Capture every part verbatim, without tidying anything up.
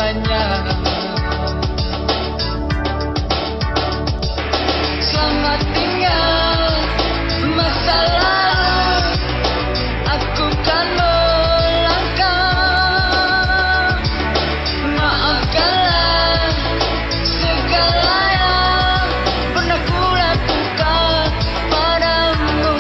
namanya. Selamat tinggal masa lalu, aku kan melangkah. Maafkanlah segala yang pernah ku lakukan padamu.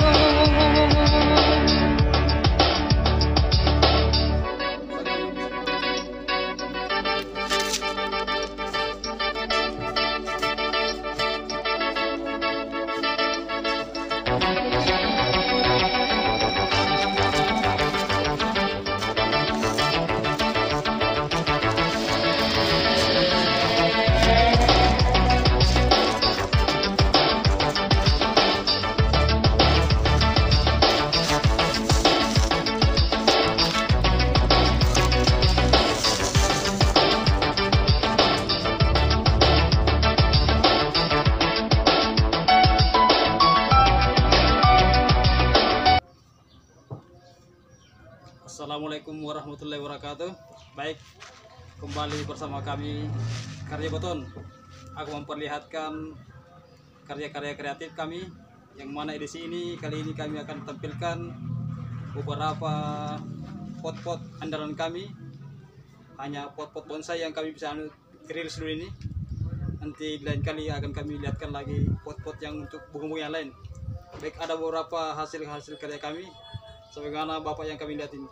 Assalamualaikum warahmatullahi wabarakatuh. Baik, kembali bersama kami Karya Beton. Aku memperlihatkan karya-karya kreatif kami, yang mana edisi ini kali ini kami akan tampilkan beberapa pot-pot andalan kami. Hanya pot-pot bonsai yang kami bisa rilis dulu ini. Nanti lain kali akan kami lihatkan lagi pot-pot yang untuk bunga-bunga yang lain. Baik, ada beberapa hasil-hasil karya kami sebagaimana bapak yang kami lihat ini.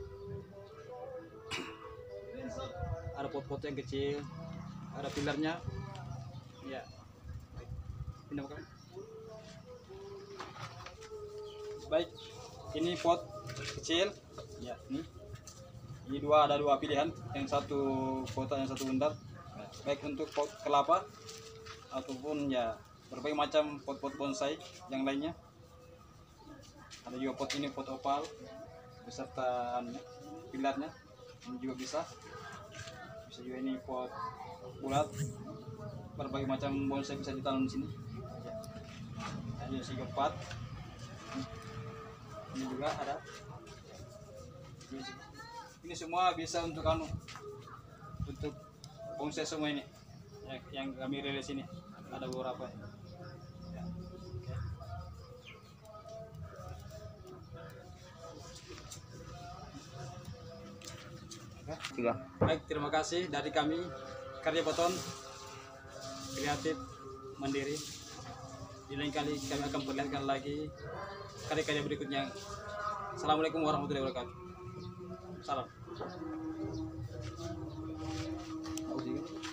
Ada pot-pot yang kecil, ada pilarnya, ya. Baik, pindah kami. Baik, ini pot kecil, ya. Ini, ini dua ada dua pilihan, yang satu kotak, yang satu bundar. Baik untuk pot kelapa ataupun ya berbagai macam pot-pot bonsai yang lainnya. Ada juga pot ini pot opal beserta pilarnya, ini juga bisa. Bisa juga ini pot bulat, berbagai macam bonsai bisa ditanam di sini. Ya. Ada si keempat, ini juga ada. Ini semua bisa untuk anu, untuk bonsai semua ini, ya, yang kami rilis ini ada beberapa. Ya. Juga. Baik, terima kasih dari kami Karya Beton Kreatif Mandiri. Di lain kali kami akan perlihatkan lagi karya-karya berikutnya. Assalamualaikum warahmatullahi wabarakatuh. Salam.